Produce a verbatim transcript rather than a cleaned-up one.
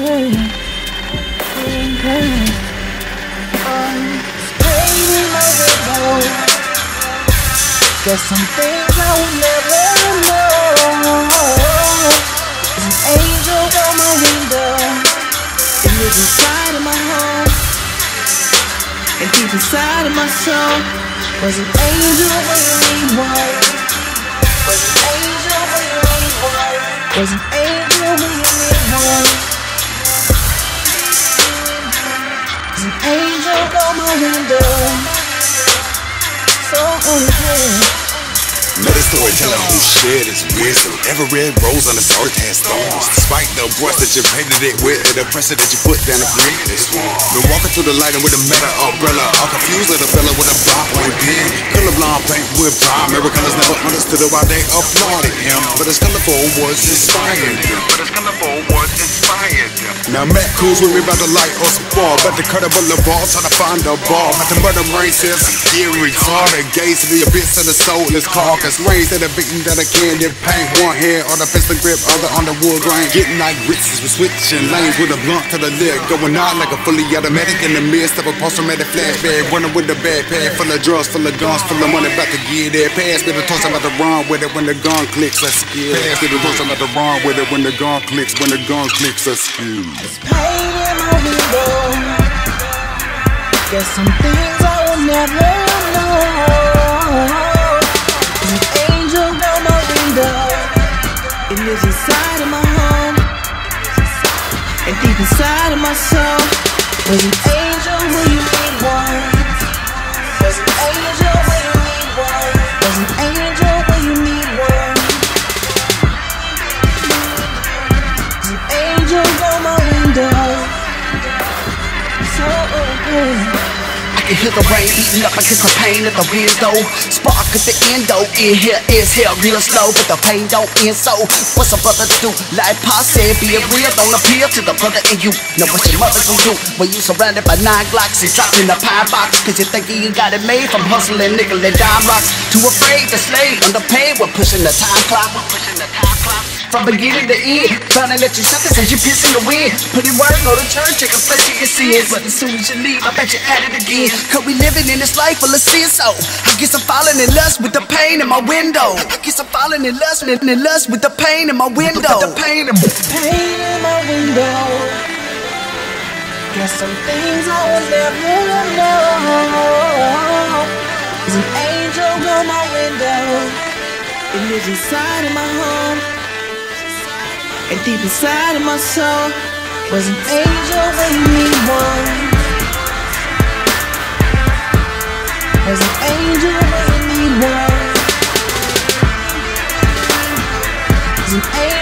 okay. Okay. I'm painting my window. There's some things I will never know. There's an angel on my window. It lives inside of my home and deep inside of my soul. Was an angel when you need one. Was an angel when you need one. Was an angel when you need one. Was an angel on my window. So okay. Know the storyteller who shared his wisdom. Every red rose on this earth has thorns. Despite the brush that you painted it with, and the pressure that you put down to create this one. Been walking through the light and with a metal umbrella. All confused little fella with a ballpoint pen. Color blonde paint with primary colors never understood why they applauded him. But his colorful words inspired them. But his colorful words inspired them. Now Matt Cruz with me by the light or some bar. About to cut a boulevard, trying to find a bar. About to murder rain says some gear retarded. Gaze to the abyss of the soulless carcass. Raised at a beating that I candy paint. One hand on the pistol grip, other on the wood grain. Getting like riches, we're switching lanes with a blunt to the lip. Going out like a fully automatic in the midst of a post-traumatic flashback. Running with the backpack full of drugs, full of guns, full of money, about to get it. Pass me the toss, I'm about to run with it when the gun clicks, let's get it. Pass me the toss, I'm about to run with it when the gun clicks, when the gun clicks, let's get it. There's pain in my window. There's some things I will never know. It lives inside of my home and deep inside of my soul. Was an angel when you need one. Was an angel when you need one. Was an angel when you need one. Was an angel on my window. So okay. I can hear the rain eating up, I kiss the pain at the window. Spark at the endo, in here is hell real slow, but the pain don't end so. What's a brother to do? Like Pa said, being real don't appeal to the brother in you. Know what your mother gon' do when you surrounded by nine Glocks and dropped in a pine box? Cause you think you got it made from hustling nickel and dime rocks. Too afraid to slave, underpaid, we're pushing the time clock. We're pushing the time clock. From beginning to end, trying to let you suck it as you piss in the wind. Put in work, go to church, take a flesh of your sins. But as soon as you leave, I bet you at it again. Cause we living in this life full of sin, so I guess I'm falling in lust with the pain in my window. I guess I'm falling in lust, in, in lust with the pain in my window. The pain in, pain in my window. There's some things I will never know. There's an angel on my window. It lives inside of my home and deep inside of my soul. Was an angel when you need one. Was an angel when you need one. Was an angel.